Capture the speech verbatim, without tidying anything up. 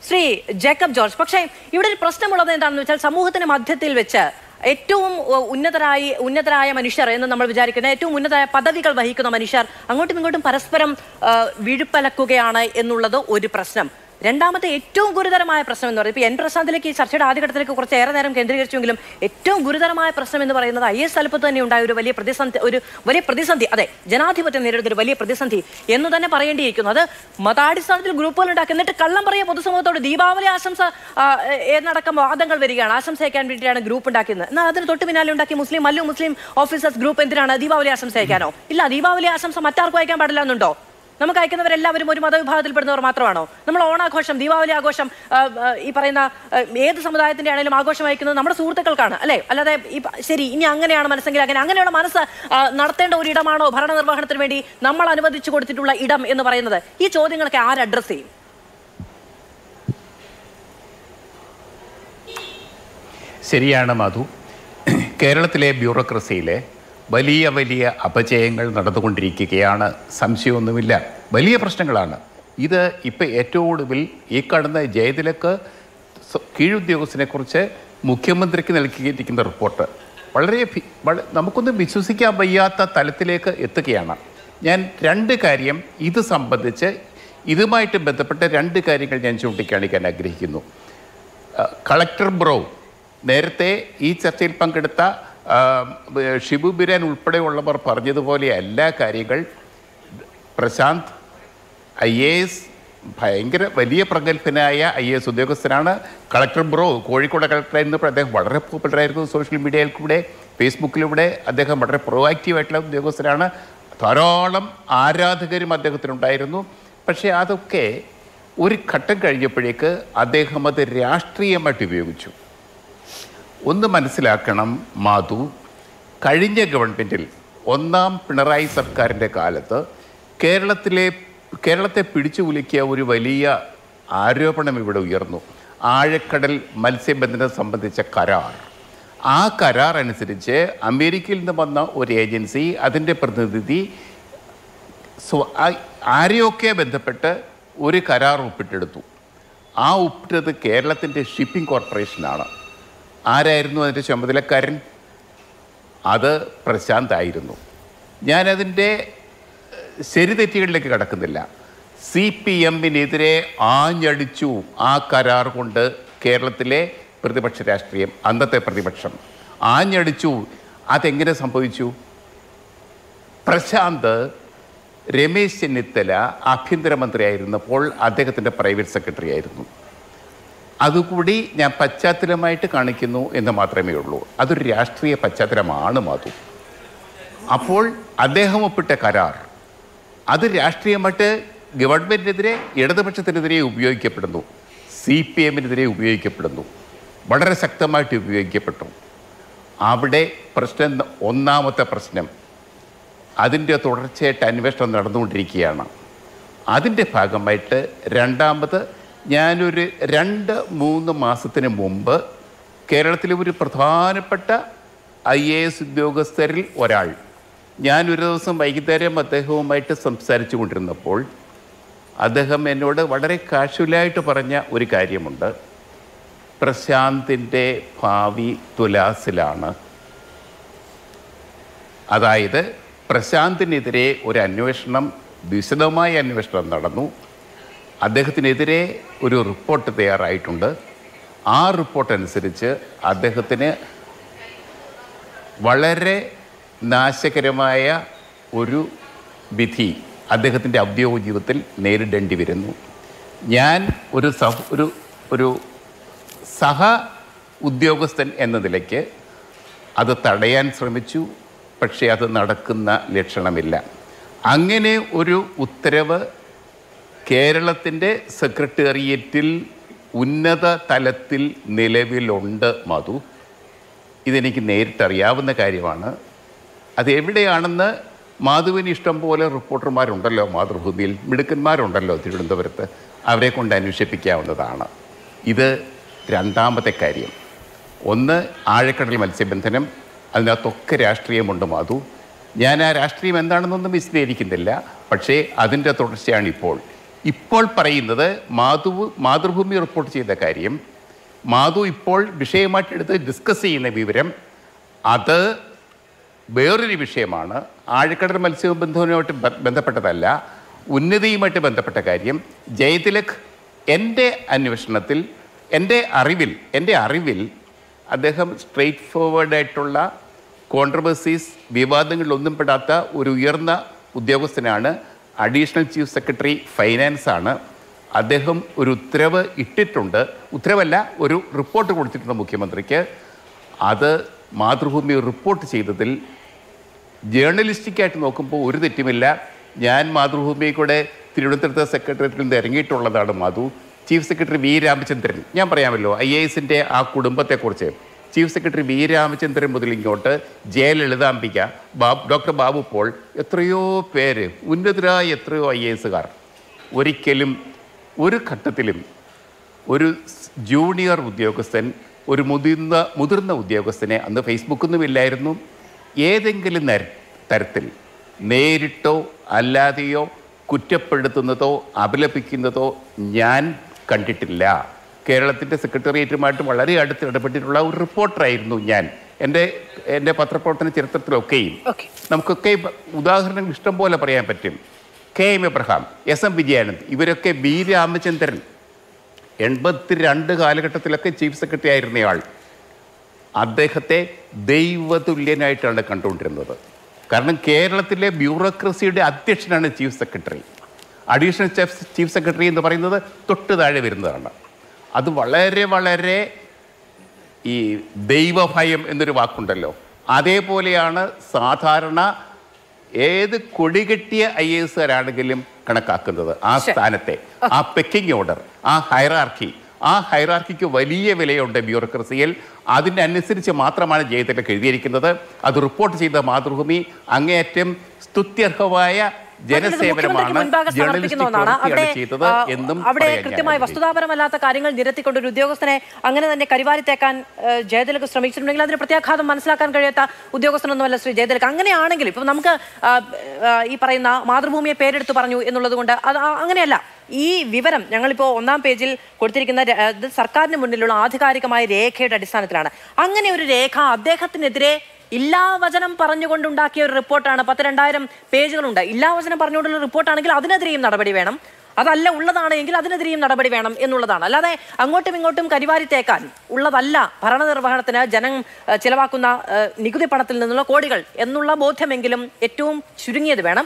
Shri Jacob George, പക്ഷേ ഇവിടെ ഒരു പ്രശ്നമുള്ളത് എന്താണെന്ന് വെച്ചാൽ സമൂഹത്തിന് മധ്യത്തിൽ വെച്ച് ഏറ്റവും ഉന്നതരായി ഉന്നതരായ മനുഷ്യർ എന്ന് നമ്മൾ വിചാരിക്കുന്ന ഏറ്റവും ഉന്നതരായ പദവികൾ വഹിക്കുന്ന മനുഷ്യർ അങ്ങോട്ടും ഇങ്ങോട്ടും പരസ്പരം വിഴുപ്പലക്കുകയാണ് എന്നുള്ളത് ഒരു പ്രശ്നം. രണ്ടാമത്തെ ഏറ്റവും ഗുരുതരമായ പ്രശ്നം എന്ന് പറയുന്നത്, ഇപ്പോൾ എൻ പ്രശാന്തിലേക്ക് ഈ ചർച്ചയുടെ ആദ്യഘട്ടത്തിലേക്ക് കുറച്ചേറെ നേരം കേന്ദ്രീകരിച്ചെങ്കിലും ഏറ്റവും ഗുരുതരമായ പ്രശ്നം എന്ന് പറയുന്നത് ഐ എസ് തലപ്പത്ത് തന്നെ ഉണ്ടായ ഒരു വലിയ പ്രതിസന്ധി ഒരു വലിയ പ്രതിസന്ധി അതെ ജനാധിപത്യം നേരിടുന്ന ഒരു വലിയ പ്രതിസന്ധി എന്ന് തന്നെ പറയേണ്ടിയിരിക്കുന്നു. അത് മതാടിസ്ഥാനത്തിൽ ഗ്രൂപ്പുകൾ ഉണ്ടാക്കി എന്നിട്ട് കള്ളം പറയുക പൊതുസമൂഹത്തോട്. ദീപാവലി ആശംസ എന്നടക്കം വാദങ്ങൾ വരികയാണ്. ആശംസയ്ക്കാൻ വേണ്ടിയിട്ടാണ് ഗ്രൂപ്പ് ഉണ്ടാക്കിയത്. എന്നാൽ അതിന് തൊട്ട് പിന്നാലെ ഉണ്ടാക്കി മുസ്ലിം മല്ലു മുസ്ലിം ഓഫീസേഴ്സ് ഗ്രൂപ്പ് എന്തിനാണ് ദീപാവലി ആശംസ അയക്കാനോ? ഇല്ല, ദീപാവലി ആശംസ മറ്റാർക്കും അയക്കാൻ പാടില്ല എന്നുണ്ടോ? നമുക്ക് അയക്കുന്നവരെല്ലാവരും ഒരു മതവിഭാഗത്തിൽപ്പെടുന്നവർ മാത്രമാണോ? നമ്മൾ ഓണാഘോഷം, ദീപാവലി ആഘോഷം ഈ പറയുന്ന ഏത് സമുദായത്തിന്റെ ആണെങ്കിലും ആഘോഷം അയക്കുന്നത് നമ്മുടെ സുഹൃത്തുക്കൾക്കാണ് അല്ലേ? അല്ലാതെ ഈ ശരി ഇനി അങ്ങനെയാണ് മനസ്സെങ്കിൽ അങ്ങനെ അങ്ങനെയുള്ള മനസ്സ് നടത്തേണ്ട ഒരു ഇടമാണോ ഭരണനിർവഹണത്തിന് വേണ്ടി നമ്മൾ അനുവദിച്ചു കൊടുത്തിട്ടുള്ള ഇടം എന്ന് പറയുന്നത്? ഈ ചോദ്യങ്ങളൊക്കെ ആര് അഡ്രസ് ചെയ്യും? ശരിയാണ് മധു, കേരളത്തിലെ ബ്യൂറോക്രസിയിലെ വലിയ വലിയ അപജയങ്ങൾ നടന്നുകൊണ്ടിരിക്കുകയാണ്, സംശയമൊന്നുമില്ല. വലിയ പ്രശ്നങ്ങളാണ് ഇത്. ഇപ്പം ഏറ്റവും ഒടുവിൽ ഈ കാണുന്ന ജയതിലക്ക് കീഴുദ്യോഗസ്ഥനെ കുറിച്ച് മുഖ്യമന്ത്രിക്ക് നൽകിയിരിക്കുന്ന റിപ്പോർട്ട് വളരെ നമുക്കൊന്നും വിശ്വസിക്കാൻ വയ്യാത്ത തലത്തിലേക്ക് എത്തുകയാണ്. ഞാൻ രണ്ട് കാര്യം ഇത് സംബന്ധിച്ച് ഇതുമായിട്ട് ബന്ധപ്പെട്ട രണ്ട് കാര്യങ്ങൾ ഞാൻ ചൂണ്ടിക്കാണിക്കാൻ ആഗ്രഹിക്കുന്നു. കളക്ടർ ബ്രോ നേരത്തെ ഈ ചർച്ചയിൽ പങ്കെടുത്ത ഷിബു ബിരാൻ ഉൾപ്പെടെയുള്ളവർ പറഞ്ഞതുപോലെ എല്ലാ കാര്യങ്ങൾ പ്രശാന്ത് ഐ എ എസ് ഭയങ്കര വലിയ പ്രഗത്ഭനായ ഐ എ എസ് ഉദ്യോഗസ്ഥനാണ്. കളക്ടർ ബ്രോ കോഴിക്കോട് കളക്ടറായിരുന്നപ്പോൾ അദ്ദേഹം വളരെ പോപ്പുലറായിരുന്നു. സോഷ്യൽ മീഡിയയിൽ കൂടെ ഫേസ്ബുക്കിലൂടെ അദ്ദേഹം വളരെ പ്രൊആക്റ്റീവായിട്ടുള്ള ഉദ്യോഗസ്ഥനാണ്. ധാരാളം ആരാധകരും അദ്ദേഹത്തിനുണ്ടായിരുന്നു. പക്ഷേ അതൊക്കെ ഒരു ഘട്ടം കഴിഞ്ഞപ്പോഴേക്ക് അദ്ദേഹം അത് രാഷ്ട്രീയമായിട്ട് ഉപയോഗിച്ചു. ഒന്ന് മനസ്സിലാക്കണം മാധു, കഴിഞ്ഞ ഗവൺമെൻറ്റിൽ ഒന്നാം പിണറായി സർക്കാരിൻ്റെ കാലത്ത് കേരളത്തിലെ കേരളത്തെ പിടിച്ചു കുലുക്കിയ ഒരു വലിയ ആരോപണം ഇവിടെ ഉയർന്നു. ആഴക്കടൽ മത്സ്യബന്ധനം സംബന്ധിച്ച കരാർ. ആ കരാർ അനുസരിച്ച് അമേരിക്കയിൽ നിന്ന് വന്ന ഒരു ഏജൻസി അതിൻ്റെ പ്രതിനിധി ആരെയൊക്കെ ബന്ധപ്പെട്ട് ഒരു കരാർ ഒപ്പിട്ടെടുത്തു. ആ ഒപ്പിട്ടത് കേരളത്തിൻ്റെ ഷിപ്പിംഗ് കോർപ്പറേഷനാണ്. ആരായിരുന്നു അതിൻ്റെ ചുമതലക്കാരൻ? അത് പ്രശാന്ത് ആയിരുന്നു. ഞാനതിൻ്റെ ശരിതെറ്റുകളിലേക്ക് കടക്കുന്നില്ല. സി പി എമ്മിനെതിരെ ആഞ്ഞടിച്ചു ആ കരാർ കൊണ്ട് കേരളത്തിലെ പ്രതിപക്ഷ രാഷ്ട്രീയം, അന്നത്തെ പ്രതിപക്ഷം ആഞ്ഞടിച്ചു. അതെങ്ങനെ സംഭവിച്ചു? പ്രശാന്ത് രമേശ് ചെന്നിത്തല ആഭ്യന്തരമന്ത്രിയായിരുന്നപ്പോൾ അദ്ദേഹത്തിൻ്റെ പ്രൈവറ്റ് സെക്രട്ടറി ആയിരുന്നു. അതുകൂടി ഞാൻ പശ്ചാത്തലമായിട്ട് കാണിക്കുന്നു എന്ന് മാത്രമേ ഉള്ളൂ. അതൊരു രാഷ്ട്രീയ പശ്ചാത്തലമാണ് മാധു. അപ്പോൾ അദ്ദേഹം ഒപ്പിട്ട കരാർ അത് രാഷ്ട്രീയമായിട്ട് ഗവൺമെൻറ്റിനെതിരെ ഇടതുപക്ഷത്തിനെതിരെ ഉപയോഗിക്കപ്പെടുന്നു, സി പി എമ്മിനെതിരെ ഉപയോഗിക്കപ്പെടുന്നു, വളരെ ശക്തമായിട്ട് ഉപയോഗിക്കപ്പെട്ടു. അവിടെ പ്രശ്നം, ഒന്നാമത്തെ പ്രശ്നം, അതിൻ്റെ തുടർച്ചയായിട്ട് അന്വേഷണം നടന്നുകൊണ്ടിരിക്കുകയാണ്. അതിൻ്റെ ഭാഗമായിട്ട് രണ്ടാമത്, ഞാനൊരു രണ്ട് മൂന്ന് മാസത്തിന് മുമ്പ് കേരളത്തിലെ ഒരു പ്രധാനപ്പെട്ട ഐ എ എസ് ഉദ്യോഗസ്ഥരിൽ ഒരാൾ, ഞാനൊരു ദിവസം വൈകുന്നേരം അദ്ദേഹവുമായിട്ട് സംസാരിച്ചു കൊണ്ടിരുന്നപ്പോൾ അദ്ദേഹം എന്നോട് വളരെ കാഷ്വലായിട്ട് പറഞ്ഞ ഒരു കാര്യമുണ്ട്. പ്രശാന്തിൻ്റെ ഭാവി തുലാസിലാണ്. അതായത് പ്രശാന്തിനെതിരെ ഒരു അന്വേഷണം, വിശദമായ അന്വേഷണം നടന്നു. അദ്ദേഹത്തിനെതിരെ ഒരു റിപ്പോർട്ട് തയ്യാറായിട്ടുണ്ട്. ആ റിപ്പോർട്ട് അനുസരിച്ച് അദ്ദേഹത്തിന് വളരെ നാശകരമായ ഒരു വിധി അദ്ദേഹത്തിൻ്റെ ഔദ്യോഗിക ജീവിതത്തിൽ നേരിടേണ്ടി വരുന്നു. ഞാൻ ഒരു സഹ ഒരു ഒരു സഹ ഉദ്യോഗസ്ഥൻ എന്ന നിലയ്ക്ക് അത് തടയാൻ ശ്രമിച്ചു. പക്ഷേ അത് നടക്കുന്ന ലക്ഷണമില്ല. അങ്ങനെ ഒരു ഉത്തരവ് കേരളത്തിൻ്റെ സെക്രട്ടേറിയറ്റിൽ ഉന്നത തലത്തിൽ നിലവിലുണ്ട് മധു. ഇതെനിക്ക് നേരിട്ടറിയാവുന്ന കാര്യമാണ്. അത് എവിടെയാണെന്ന് മാധുവിന് ഇഷ്ടം പോലെ റിപ്പോർട്ടർമാരുണ്ടല്ലോ മാതൃഭൂമിയിൽ, മിടുക്കന്മാരുണ്ടല്ലോ തിരുവനന്തപുരത്ത്, അവരെ കൊണ്ട് അന്വേഷിപ്പിക്കാവുന്നതാണ്. ഇത് രണ്ടാമത്തെ കാര്യം. ഒന്ന്, ആഴക്കടൽ മത്സ്യബന്ധനം. അതിനകത്തൊക്കെ രാഷ്ട്രീയമുണ്ട് മാധു. ഞാൻ ആ രാഷ്ട്രീയം എന്താണെന്നൊന്നും വിശദീകരിക്കുന്നില്ല. പക്ഷേ അതിൻ്റെ തുടർച്ചയാണ് ഇപ്പോൾ ഇപ്പോൾ പറയുന്നത് മാധു മാതൃഭൂമി റിപ്പോർട്ട് ചെയ്ത കാര്യം, മാധു ഇപ്പോൾ വിഷയമായിട്ട് എടുത്ത് ഡിസ്കസ് ചെയ്യുന്ന വിവരം അത് വേറൊരു വിഷയമാണ്. ആഴക്കടൽ മത്സ്യബന്ധനവുമായിട്ട് ബന്ധപ്പെട്ടതല്ല, ഉന്നതിയുമായിട്ട് ബന്ധപ്പെട്ട കാര്യം. ജയതിലക് എൻ്റെ അന്വേഷണത്തിൽ, എൻ്റെ അറിവിൽ എൻ്റെ അറിവിൽ അദ്ദേഹം സ്ട്രെയിറ്റ് ഫോർവേഡായിട്ടുള്ള കോൺട്രവേഴ്സീസ്, വിവാദങ്ങളിലൊന്നും പെടാത്ത ഒരു ഉയർന്ന ഉദ്യോഗസ്ഥനാണ്. അഡീഷണൽ ചീഫ് സെക്രട്ടറി ഫൈനാൻസ് ആണ്. അദ്ദേഹം ഒരു ഉത്തരവ് ഇട്ടിട്ടുണ്ട്, ഉത്തരവല്ല ഒരു റിപ്പോർട്ട് കൊടുത്തിട്ടുണ്ട് മുഖ്യമന്ത്രിക്ക്. അത് മാതൃഭൂമി റിപ്പോർട്ട് ചെയ്തതിൽ ജേർണലിസ്റ്റിക്കായിട്ട് നോക്കുമ്പോൾ ഒരു തെറ്റുമില്ല. ഞാൻ മാതൃഭൂമിയെ കൂടെ തിരുവനന്തപുരത്തെ സെക്രട്ടേറിയറ്റിൽ നിന്ന് ഇറങ്ങിയിട്ടുള്ളതാണ് Madhu. Chief secretary V Ramachandran, ഞാൻ പറയാമല്ലോ ഐ എ എസിൻ്റെ ആ കുടുംബത്തെക്കുറിച്ച്. ചീഫ് സെക്രട്ടറി വി രാമചന്ദ്രൻ മുതൽ ഇങ്ങോട്ട് ജയലളിതാംബിക, ബാബ് ഡോക്ടർ ബാബു പോൾ, എത്രയോ പേര്, ഉന്നതരായ എത്രയോ ഐ എ എസുകാർ ഒരിക്കലും ഒരു ഘട്ടത്തിലും ഒരു ജൂനിയർ ഉദ്യോഗസ്ഥൻ, ഒരു മുതിർന്ന മുതിർന്ന ഉദ്യോഗസ്ഥനെ, അന്ന് ഫേസ്ബുക്കൊന്നും ഇല്ലായിരുന്നു, ഏതെങ്കിലും നര തരത്തിൽ നേരിട്ടോ അല്ലാതെയോ കുറ്റപ്പെടുത്തുന്നതോ അപലപിക്കുന്നതോ ഞാൻ കണ്ടിട്ടില്ല. കേരളത്തിൻ്റെ സെക്രട്ടേറിയറ്റുമായിട്ട് വളരെ അടുത്ത് ഇടപെട്ടിട്ടുള്ള ഒരു റിപ്പോർട്ടറായിരുന്നു ഞാൻ. എൻ്റെ എൻ്റെ പത്രപ്രവർത്തന ചരിത്രത്തിലൊക്കെയും നമുക്കൊക്കെ ഉദാഹരണങ്ങൾ ഇഷ്ടം പോലെ പറയാൻ പറ്റും. K M Abraham, S M Vijayanand, ഇവരൊക്കെ വി രാമചന്ദ്രൻ എൺപത്തി രണ്ട് കാലഘട്ടത്തിലൊക്കെ ചീഫ് സെക്രട്ടറി ആയിരുന്നയാൾ. അദ്ദേഹത്തെ ദൈവതുല്യനായിട്ടാണ് കണ്ടുകൊണ്ടിരുന്നത്. കാരണം കേരളത്തിലെ ബ്യൂറോക്രസിയുടെ അധ്യക്ഷനാണ് chief secretary. Additional chief chief secretary എന്ന് പറയുന്നത് തൊട്ട് താഴെ വരുന്നതാണ്. അത് വളരെ വളരെ ഈ ദൈവഭയം എന്നൊരു വാക്കുണ്ടല്ലോ, അതേപോലെയാണ് സാധാരണ ഏത് കൊടികെട്ടിയ ഐ എ എസുകാരാണെങ്കിലും കണക്കാക്കുന്നത്. ആ സ്ഥാനത്തെ, ആ പെക്കിംഗ് ഓർഡർ, ആ ഹൈറാർക്കി, ആ ഹൈറാർക്കിക്ക് വലിയ വിലയുണ്ട് ബ്യൂറോക്രസിയിൽ. അതിനനുസരിച്ച് മാത്രമാണ് ജയതിലക് എഴുതിയിരിക്കുന്നത്. അത് റിപ്പോർട്ട് ചെയ്ത മാതൃഭൂമി അങ്ങേയറ്റം സ്തുത്യർഹമായ ജനസേവനമാണ്, ചെയ്തത് എന്നും അവിടെ കൃത്യമായി വസ്തുതാപരമല്ലാത്ത കാര്യങ്ങൾ നിരത്തിക്കൊണ്ട് ഒരു ഉദ്യോഗസ്ഥനെ അങ്ങനെ തന്നെ കരിവാരിത്തേക്കാൻ ജയതിലക് ശ്രമിച്ചിട്ടുണ്ടെങ്കിൽ അതിന് പ്രത്യാഘാതം മനസ്സിലാക്കാൻ കഴിയാത്ത ഉദ്യോഗസ്ഥനൊന്നുമല്ല ശ്രീ ജയതിലക്. അങ്ങനെയാണെങ്കിൽ ഇപ്പം നമുക്ക് ഈ പറയുന്ന മാതൃഭൂമിയെ പേരെടുത്ത് പറഞ്ഞു എന്നുള്ളത് കൊണ്ട് അത് അങ്ങനെയല്ല. ഈ വിവരം ഞങ്ങളിപ്പോൾ ഒന്നാം പേജിൽ കൊടുത്തിരിക്കുന്ന സർക്കാരിന് മുന്നിലുള്ള ആധികാരികമായ രേഖയുടെ അടിസ്ഥാനത്തിലാണ്. അങ്ങനെ ഒരു രേഖ അദ്ദേഹത്തിനെതിരെ ഇല്ലാവചനം പറഞ്ഞുകൊണ്ടുണ്ടാക്കിയ ഒരു റിപ്പോർട്ടാണ്. പത്ത് രണ്ടായിരം പേജുകളുണ്ട്. ഇല്ലാവചനം പറഞ്ഞുകൊണ്ടുള്ള റിപ്പോർട്ടാണെങ്കിൽ അതിനെതിരെയും നടപടി വേണം, അതല്ല ഉള്ളതാണ് എങ്കിൽ അതിനെതിരെയും നടപടി വേണം എന്നുള്ളതാണ്. അല്ലാതെ അങ്ങോട്ടും ഇങ്ങോട്ടും കരിവാരിത്തേക്കാൻ ഉള്ളതല്ല ഭരണനിർവഹണത്തിന് ജനം ചിലവാക്കുന്ന നികുതി പണത്തിൽ നിന്നുള്ള കോടികൾ എന്നുള്ള ബോധ്യമെങ്കിലും ഏറ്റവും ചുരുങ്ങിയത് വേണം.